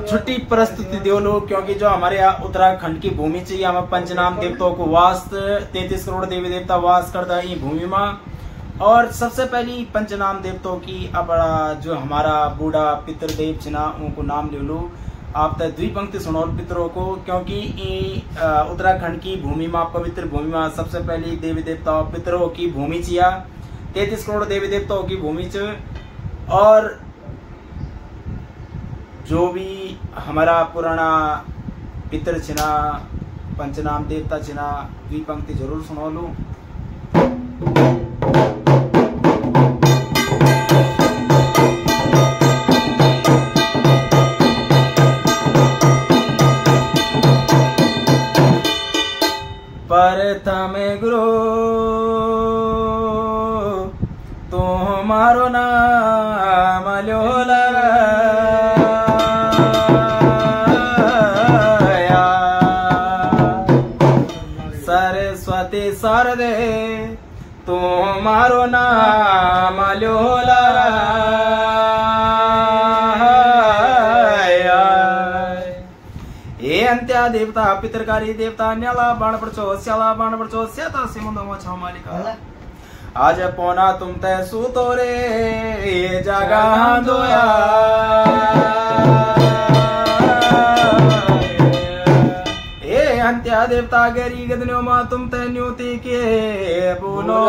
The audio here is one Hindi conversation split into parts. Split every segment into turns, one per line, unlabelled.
छुट्टी प्रस्तुति दो लोग, क्योंकि जो हमारे यहाँ उत्तराखंड की भूमि चाहिए, हम पंचनाम देवताओं को वास 33 करोड़ देवी देवता वास करता है ये भूमि में। और सबसे पहली पंचनाम देवताओं की अपना जो हमारा बूढ़ा पितृदेव चिना उनको नाम ले लो आप तक द्विपंक्ति सुनो पितरों को, क्योंकि उत्तराखंड की भूमि में पवित्र भूमि में सबसे पहली देवी देवताओं पितरों की भूमि चिया 33 करोड़ देवी देवताओं की भूमि च। और जो भी हमारा पुराना पितर छिना पंचनाम देवता छिना द्विपंक्ति जरूर सुनो लो। प्रथम गुरु तुम्हारो नाम ल्योला सरस्वती शारदे तुम्हारो नाम ल्योला। ए अंत्या देवता पितरकारी देवता न्याला बाण पड़चो श्याला बाण पड़चो स्याता सिमुंदो मछो मालिका आज पोना तुम तय सूतो रे जागा दोया। ए अंत्या देवता गरी गदन्यो मा तुम तय न्यूति के बोलो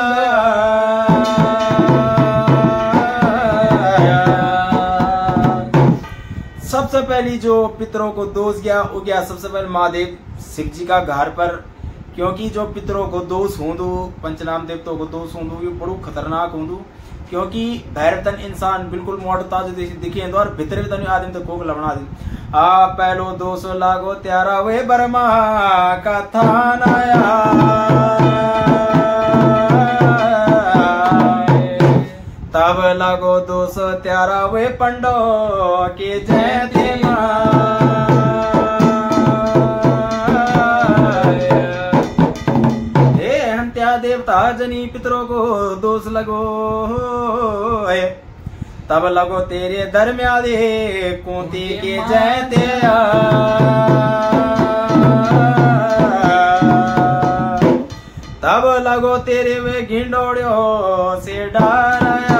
सबसे पहली जो पितरों को दोष गया वो गया सबसे पहले महादेव शिव जी का घर पर, क्योंकि जो पितरों को दोष होंदू पंचनाम देवताओं को दोष होंदू ये बड़ो खतरनाक होंदू, क्योंकि भैरतन इंसान बिल्कुल मोड़ता जो दिखे और भीतर भी तन आदमी तो कोक लबना दी आ पहलो दोष लागो त्यारा वे बर्मा का थानाया तब लागो दोष त्यारा वे पंडो के जयते देवता जनी पितरों को दोष लगो तब लगो तेरे दरम्यादे कुंती के जयते तब लगो तेरे वे घिंडोड़ियो से डराया।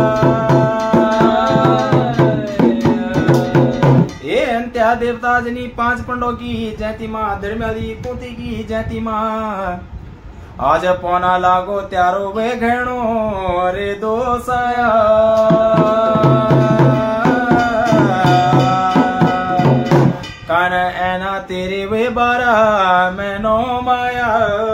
ये अंत्या देवता जनी 5 पंडों की जयती माँ दरम्यादी कुंती की जयती माँ आज पौना लागो त्यारो वे घेणो रे दोसाया कान ऐना तेरे वे बारा मैनो माया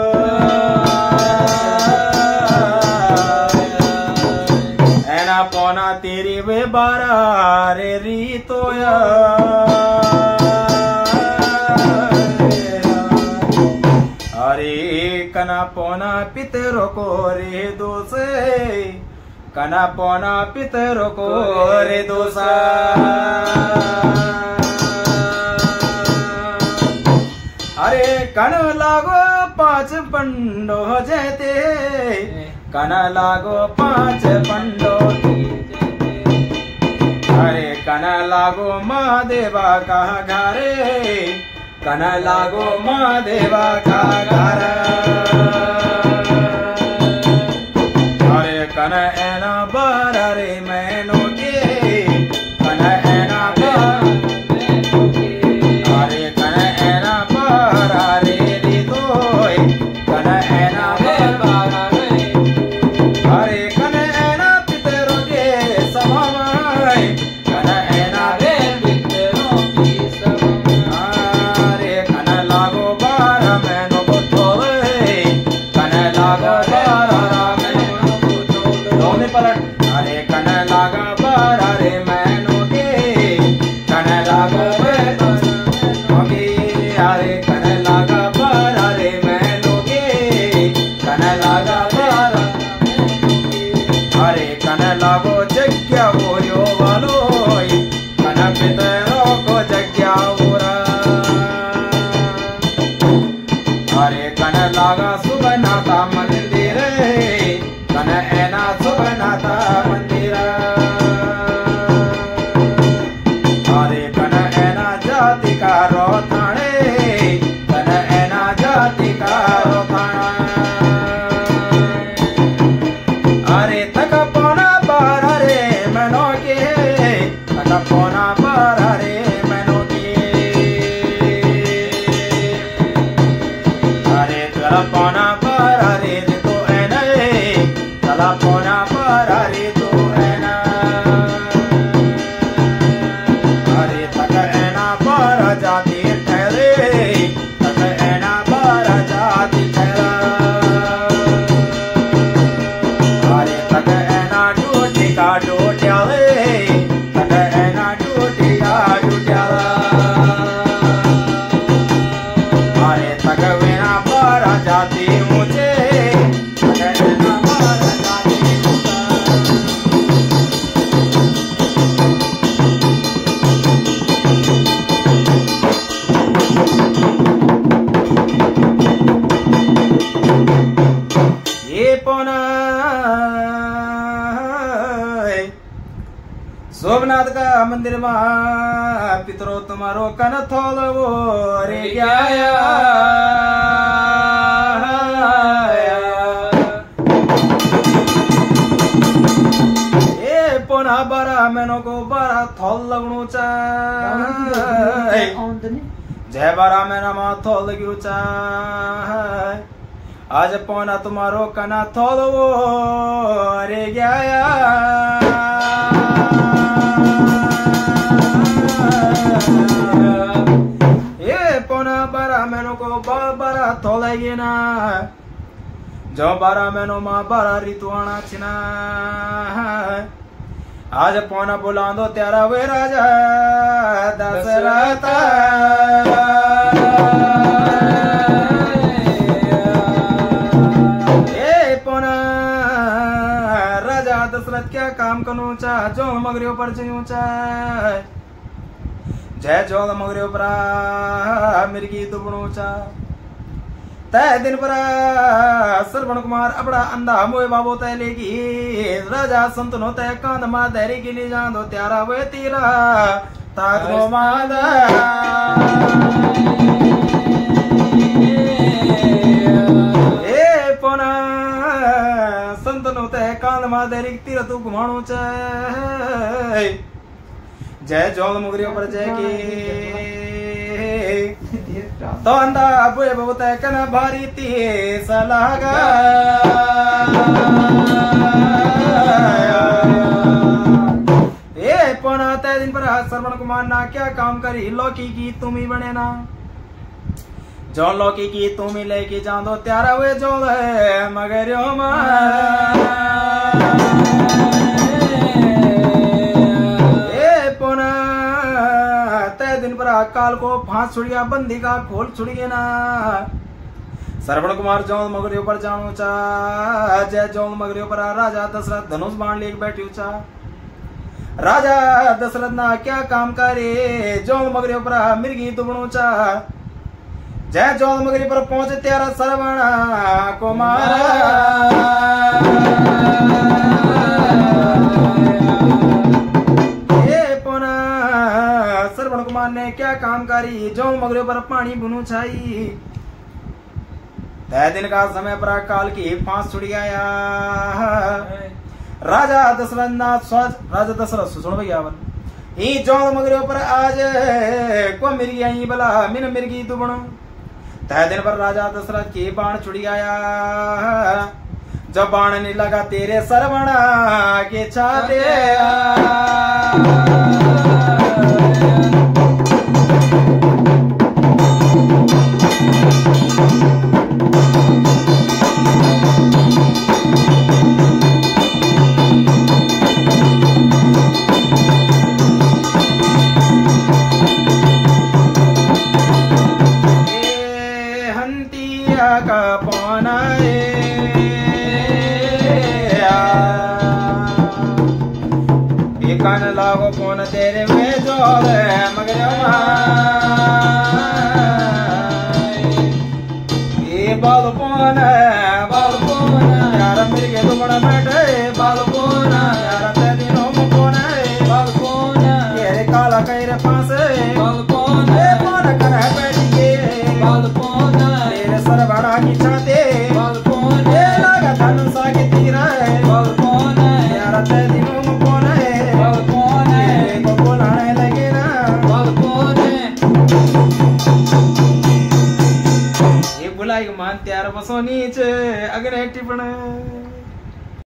ऐना पौना तेरे वे बारा रे रीतोया कना पौना पितरों को रे दोसे कना पौना पितरों को रे दोसा। अरे कन लागो 5 पंडो जयते कन लागो 5 पंडो अरे कन लागो महादेवा का घरे कन लागो महादेवा का घर अरे कन ऐना बारा रे मैनो के कन ऐना अरे कन ऐना बारा रे रितोय कन ऐना बारा रे अरे कन ऐना पितरों के समाय कन ऐना रे पितरों की समाय कन लागो बारा मैनो बुद्धोय कन लागो बारा पलट अरे कन लागा बारा रे मैनो के कन लागो अरे कन लागा बारा रे मैनो के कन लागा बारा अरे कन लागो जग्या बोलो वालो कन पितरों को जग्या बोरा अरे कन लागा सुबह नाता मंदिर कन ऐना सुबह नाता मंदिर अरे कन चला पौना पर रे तो है ना, चला पौना पर रे तो है ना, अरे तक ऐना पर जाती ठहरे, तक ऐना पर जाती ठहरा, अरे तक ऐना टूटी का टूट्याले, तक ऐना टूटी का टूट्याला, अरे तक वेना पर जाती मुझे, तक ऐना पर जाती ये पौना सोमनाथ का मंदिर में पितरो तुम्हारो कन थोल वो रे गया, ये पौना बारा मैनो को बारा थोल लगणु चाहे, जय बारा मैना मा थोल लग्यु चाहे, आज पौना तुम्हारो कना थोल वो रे गया, ये पौना बारा मैनो को बारा थोलेगी ना, जो बारा मैनो माँ बारा ऋतु आना छिना, आज पौना बुला दो त्यारा वे राजा दशरथ, ये पौना राजा दशरथ क्या काम करूँ चाह, जो मगरियों पर चूँ चाह, जय जोल मगरियों पर मिर्गी दुबणू चाह, तय दिन पर श्रवण कुमार अपना अंधा मोए बाबो तय लेगी, राजा संतनो तय कांद मा धैर्य की ले जान दो त्यारा वे तीरा ताक गो मादा, ए पौना संतनो तय कांद मा धैर्य की तीरा तू घुमाणू चाहे, जय जोल मुगरियों पर जय की तो अंधा बुए बहुत कना भारी ती सलागा, ये पौना तय दिन पर श्रवण कुमार ना क्या काम करी, लौकी की तुम ही बने ना, जो लौकी की तुम ही लेके जान दो त्यारा हुए जो है मगर दिन पर काल को फांस छुड़िया बंदी का खोल छुड़िए ना, श्रवण कुमार जौन मगरियों पर जानो चा, जय जौन मगरियों पर राजा दशरथ धनुष बाण लेके बैठे चा, राजा दशरथ ना क्या काम करे, जौन मगरियों पर मिर्गी दुबणो चा, जय जौन मगरी पर पहुंचे त्यारा श्रवण कुमार, श्रवण कुमार ने क्या काम करी, जो मगरे पर पानी बुनू छाई, तय दिन का समय पर काल की फांस छुड़ी आया, राजा दशरथ ना राजा दशरथ सुन भैया ही जो मगरे पर आज को मिर्गी आई बला मिन मिर्गी दुबणो, तय दिन पर राजा दशरथ की बाण छुड़ी आया, जब बाण नहीं लगा तेरे श्रवण के छाते, का पौना कान लागो पौन तेरे में जो मगर ये बाल पौन यार मेरे के दुबड़ा बैठे बाल पौन यार ते दिनों में पौन बाल पौन ये काला कैरे फांसे बाल पौन कर बैठिए बाल पौन तेरे सर बड़ा की छाते बाल पौन ये लगा धन सा के तीरा बाल पौन यार ते दिनों में पौन बाल पौन को बुलाने लगे ना बाल पौन ये बुलाई मान त्यार बस सोनीच अग्नि टिपण